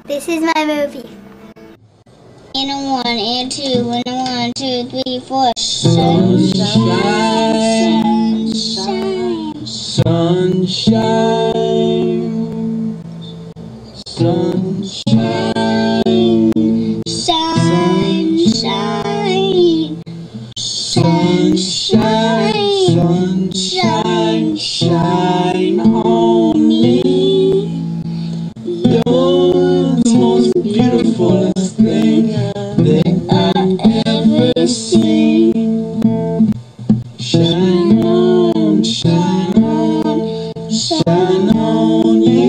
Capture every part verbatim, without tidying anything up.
This is my movie. And a one, and two, and a one, two, three, four. Sunshine, sunshine, sunshine, sunshine, sunshine, sunshine, sunshine, shine on me. You're the most beautiful thing that I ever seen. Shine on, shine on, shine on you.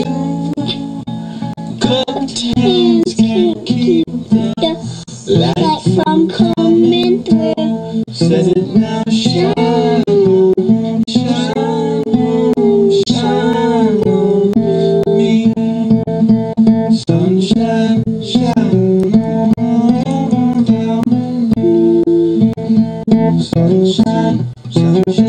Curtains can't keep the light from coming through. Set it now, shine on, shine on, shine on me. Sunshine, shine on down. Sunshine, sunshine.